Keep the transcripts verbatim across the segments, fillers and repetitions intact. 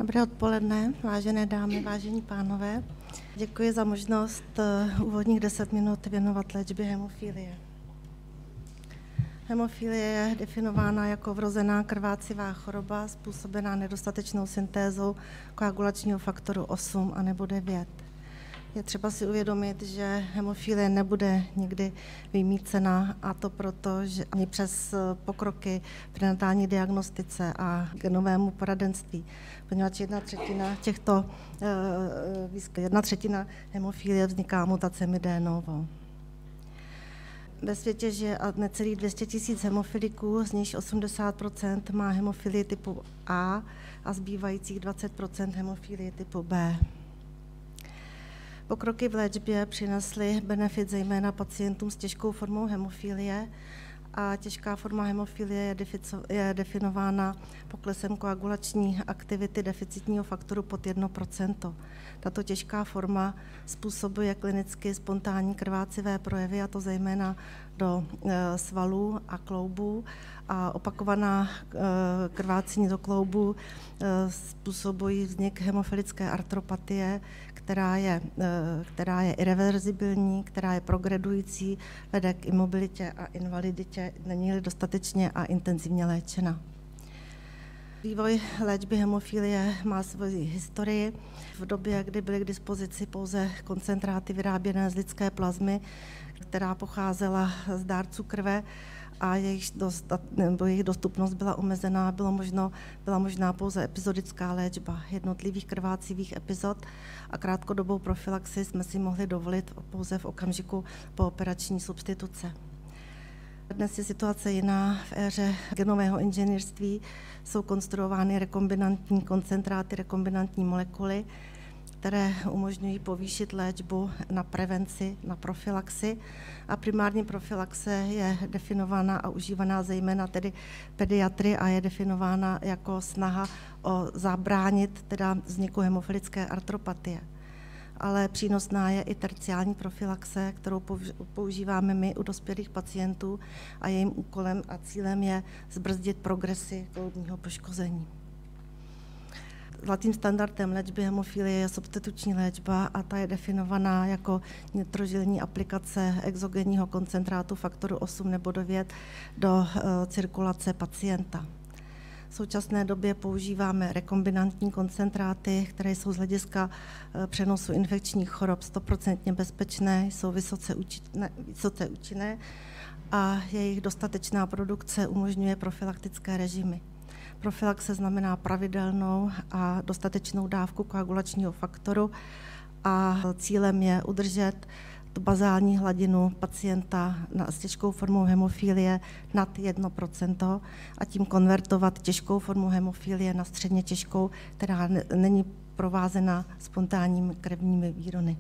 Dobré odpoledne, vážené dámy, vážení pánové. Děkuji za možnost úvodních deset minut věnovat léčbě hemofilie. Hemofilie je definována jako vrozená krvácivá choroba způsobená nedostatečnou syntézou koagulačního faktoru osm a nebo devět. Je třeba si uvědomit, že hemofilie nebude nikdy vymýcena, a to proto, že ani přes pokroky v prenatální diagnostice a genovému poradenství, poněvadž jedna třetina těchto, jedna třetina hemofilie vzniká mutacemi D novo. Ve světě žije necelých dvě stě tisíc hemofiliků, z nichž osmdesát procent má hemofilii typu A a zbývajících dvacet procent hemofilii typu B. Pokroky v léčbě přinesly benefit zejména pacientům s těžkou formou hemofilie a těžká forma hemofilie je, defico, je definována poklesem koagulační aktivity deficitního faktoru pod jedno procento. Tato těžká forma způsobuje klinicky spontánní krvácivé projevy, a to zejména do e, svalů a kloubů, a opakovaná e, krvácení do kloubů e, způsobují vznik hemofilické artropatie, která je, e, která je irreverzibilní, která je progredující, vede k imobilitě a invaliditě, není-li dostatečně a intenzivně léčena. Vývoj léčby hemofilie má svoji historii. V době, kdy byly k dispozici pouze koncentráty vyráběné z lidské plazmy, která pocházela z dárců krve a jejich, dostat, nebo jejich dostupnost byla omezená, bylo možno, byla možná pouze epizodická léčba jednotlivých krvácivých epizod a krátkodobou profilaxi jsme si mohli dovolit pouze v okamžiku pooperační substituce. Dnes je situace jiná. V éře genového inženýrství jsou konstruovány rekombinantní koncentráty, rekombinantní molekuly, které umožňují povýšit léčbu na prevenci, na profilaxi. A primární profilaxe je definována a užívaná zejména tedy pediatry a je definována jako snaha o zabránit teda vzniku hemofilické artropatie. Ale přínosná je i terciální profilaxe, kterou používáme my u dospělých pacientů a jejím úkolem a cílem je zbrzdit progresi kloubního poškození. Zlatým standardem léčby hemofilie je substituční léčba a ta je definovaná jako nitrožilní aplikace exogenního koncentrátu faktoru osm nebo devět do uh, cirkulace pacienta. V současné době používáme rekombinantní koncentráty, které jsou z hlediska přenosu infekčních chorob stoprocentně bezpečné, jsou vysoce účinné, vysoce účinné a jejich dostatečná produkce umožňuje profilaktické režimy. Profilaxe znamená pravidelnou a dostatečnou dávku koagulačního faktoru a cílem je udržet tu bazální hladinu pacienta s těžkou formou hemofilie nad jedno procento a tím konvertovat těžkou formu hemofilie na středně těžkou, která není provázena spontánními krevními výrony.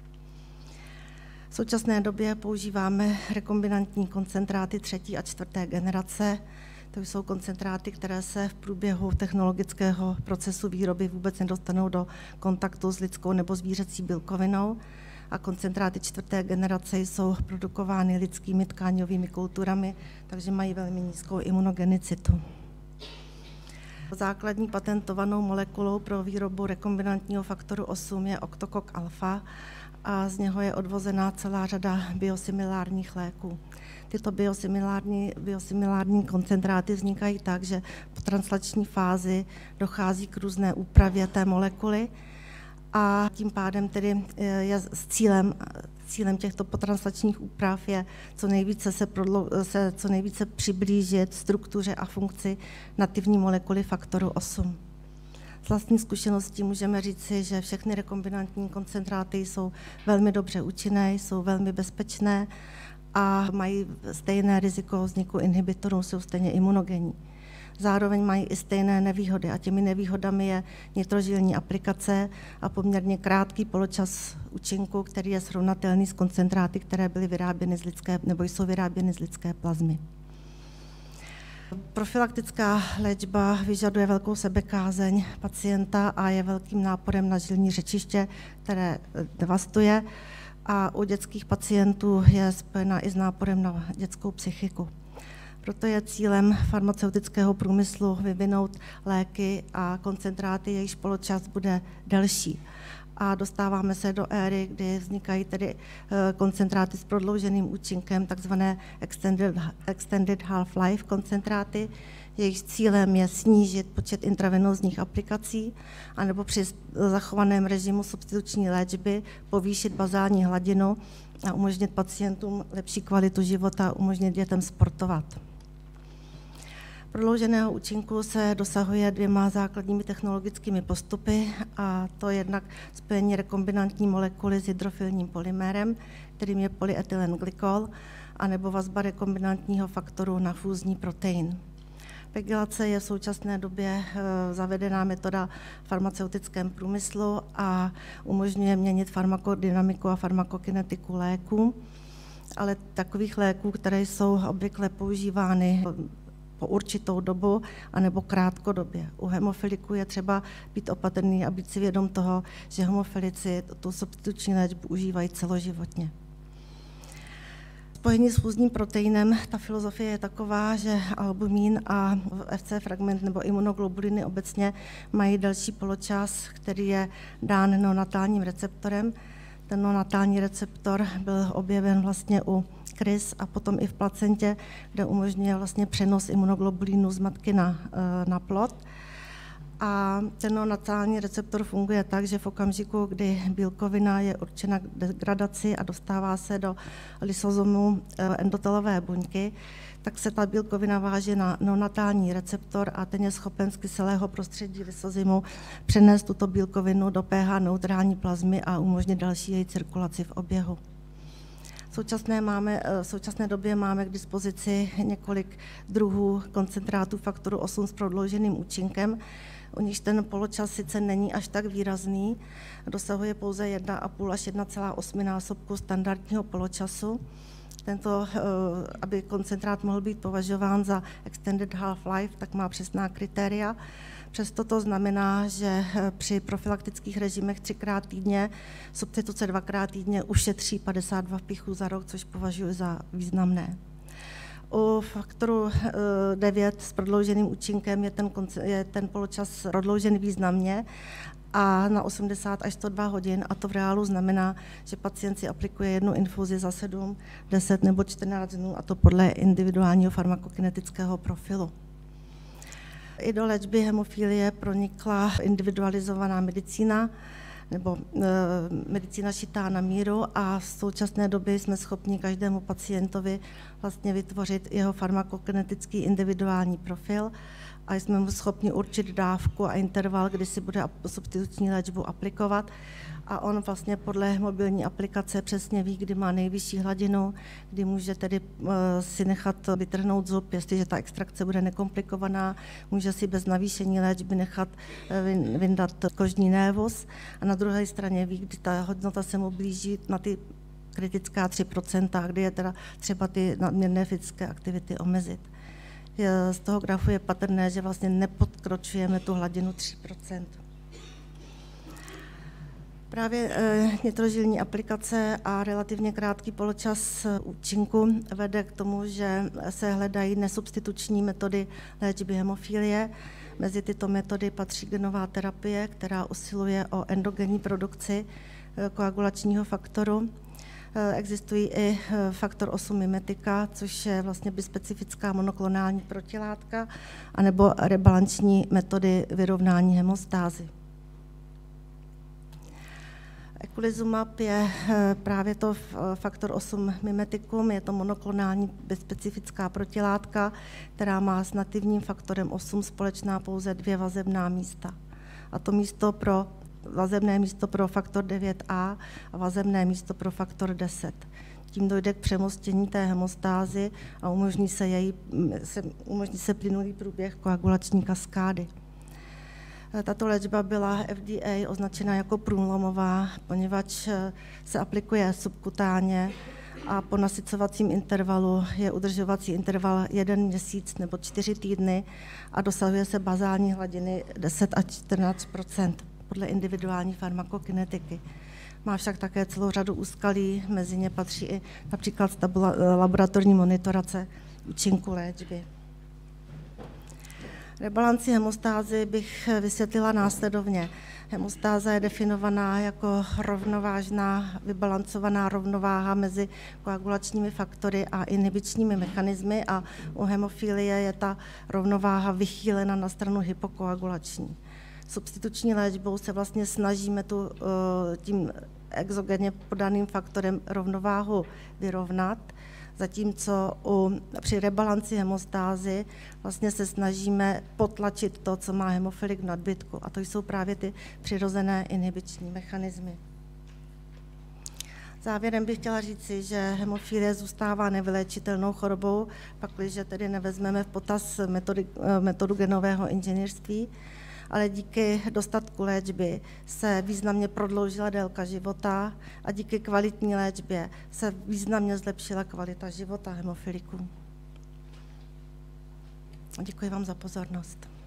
V současné době používáme rekombinantní koncentráty třetí a čtvrté generace. To jsou koncentráty, které se v průběhu technologického procesu výroby vůbec nedostanou do kontaktu s lidskou nebo zvířecí bílkovinou. A koncentráty čtvrté generace jsou produkovány lidskými tkáňovými kulturami, takže mají velmi nízkou imunogenicitu. Základní patentovanou molekulou pro výrobu rekombinantního faktoru osm je octokok alfa a z něho je odvozená celá řada biosimilárních léků. Tyto biosimilární, biosimilární koncentráty vznikají tak, že po translační fázi dochází k různé úpravě té molekuly, a tím pádem tedy je s cílem, cílem těchto potranslačních úprav je co nejvíce se, prodlou, se co nejvíce přiblížit struktuře a funkci nativní molekuly faktoru osm. Z vlastní zkušeností můžeme říci, že všechny rekombinantní koncentráty jsou velmi dobře účinné, jsou velmi bezpečné a mají stejné riziko vzniku inhibitorů, jsou stejně imunogenní. Zároveň mají i stejné nevýhody a těmi nevýhodami je nitrožilní aplikace a poměrně krátký poločas účinku, který je srovnatelný s koncentráty, které byly vyráběny z lidské, nebo jsou vyráběny z lidské plazmy. Profilaktická léčba vyžaduje velkou sebekázeň pacienta a je velkým náporem na žilní řečiště, které devastuje, a u dětských pacientů je spojena i s náporem na dětskou psychiku. Proto je cílem farmaceutického průmyslu vyvinout léky a koncentráty, jejichž poločas bude delší. A dostáváme se do éry, kdy vznikají tedy koncentráty s prodlouženým účinkem, takzvané extended, extended half-life koncentráty. Jejich cílem je snížit počet intravenózních aplikací anebo při zachovaném režimu substituční léčby povýšit bazální hladinu a umožnit pacientům lepší kvalitu života, umožnit dětem sportovat. Prodlouženého účinku se dosahuje dvěma základními technologickými postupy, a to jednak spojení rekombinantní molekuly s hydrofilním polymérem, kterým je polyetylenglykol, anebo vazba rekombinantního faktoru na fúzní protein. Pegylace je v současné době zavedená metoda v farmaceutickém průmyslu a umožňuje měnit farmakodynamiku a farmakokinetiku léků, ale takových léků, které jsou obvykle používány po určitou dobu anebo krátkodobě. U hemofiliků je třeba být opatrný a být si vědom toho, že hemofilici tu substituční léčbu užívají celoživotně. Spojení s fúzním proteinem, ta filozofie je taková, že albumín a F C fragment nebo imunoglobuliny obecně mají delší poločas, který je dán neonatálním receptorem. Ten neonatální receptor byl objeven vlastně u krys a potom i v placentě, kde umožňuje vlastně přenos imunoglobulínu z matky na, na plod. A ten neonatální receptor funguje tak, že v okamžiku, kdy bílkovina je určena k degradaci a dostává se do lysozomu endotelové buňky, tak se ta bílkovina váže na neonatální receptor a ten je schopen z kyselého prostředí lysozymu přenést tuto bílkovinu do pH neutrální plazmy a umožnit další její cirkulaci v oběhu. V současné, máme, v současné době máme k dispozici několik druhů koncentrátů faktoru osm s prodlouženým účinkem, u nichž ten poločas sice není až tak výrazný, dosahuje pouze jedna a půl až jedna celá osm násobku standardního poločasu. Tento, aby koncentrát mohl být považován za extended half-life, tak má přesná kritéria. Přesto to znamená, že při profilaktických režimech třikrát týdně, substituce dvakrát týdně ušetří padesát dva vpichů za rok, což považuji za významné. U faktoru devět s prodlouženým účinkem je ten, je ten poločas prodloužen významně a na osmdesát až sto dva hodin, a to v reálu znamená, že pacient si aplikuje jednu infuzi za sedm, deset nebo čtrnáct dnů, a to podle individuálního farmakokinetického profilu. I do léčby hemofilie pronikla individualizovaná medicína, nebo e, medicína šitá na míru, a v současné době jsme schopni každému pacientovi vlastně vytvořit jeho farmakokinetický individuální profil a jsme mu schopni určit dávku a interval, kdy si bude substituční léčbu aplikovat. A on vlastně podle mobilní aplikace přesně ví, kdy má nejvyšší hladinu, kdy může tedy si nechat vytrhnout zub, jestliže ta extrakce bude nekomplikovaná, může si bez navýšení léčby nechat vyndat kožní névus a na druhé straně ví, kdy ta hodnota se mu blíží na ty kritická tři procenta, kdy je teda třeba ty nadměrné fyzické aktivity omezit. Z toho grafu je patrné, že vlastně nepodkročujeme tu hladinu tři procenta. Právě nitrožilní aplikace a relativně krátký poločas účinku vede k tomu, že se hledají nesubstituční metody léčby hemofilie. Mezi tyto metody patří genová terapie, která usiluje o endogenní produkci koagulačního faktoru. Existují i faktor osm mimetika, což je vlastně bispecifická monoklonální protilátka, anebo rebalanční metody vyrovnání hemostázy. Eculizumab je právě to faktor osm mimetikum, je to monoklonální bezspecifická protilátka, která má s nativním faktorem osm společná pouze dvě vazebná místa. A to místo pro vazebné místo pro faktor devět a a vazebné místo pro faktor deset. Tím dojde k přemostění té hemostázy a umožní se, její, se, umožní se plynulý průběh koagulační kaskády. Tato léčba byla F D A označena jako průlomová, poněvadž se aplikuje subkutánně a po nasycovacím intervalu je udržovací interval jeden měsíc nebo čtyři týdny a dosahuje se bazální hladiny deset až čtrnáct procent podle individuální farmakokinetiky. Má však také celou řadu úskalí, mezi ně patří i například laboratorní monitorace, účinku léčby. Rebalanci hemostázy bych vysvětlila následovně. Hemostáza je definovaná jako rovnovážná, vybalancovaná rovnováha mezi koagulačními faktory a inhibičními mechanismy a u hemofilie je ta rovnováha vychýlena na stranu hypokoagulační. Substituční léčbou se vlastně snažíme tu, tím exogenně podaným faktorem rovnováhu vyrovnat, zatímco u, při rebalanci hemostázy vlastně se snažíme potlačit to, co má hemofilik v nadbytku, a to jsou právě ty přirozené inhibiční mechanismy. Závěrem bych chtěla říci, že hemofilie zůstává nevyléčitelnou chorobou, pakliže tedy nevezmeme v potaz metody, metodu genového inženýrství, ale díky dostatku léčby se významně prodloužila délka života a díky kvalitní léčbě se významně zlepšila kvalita života hemofiliků. Děkuji vám za pozornost.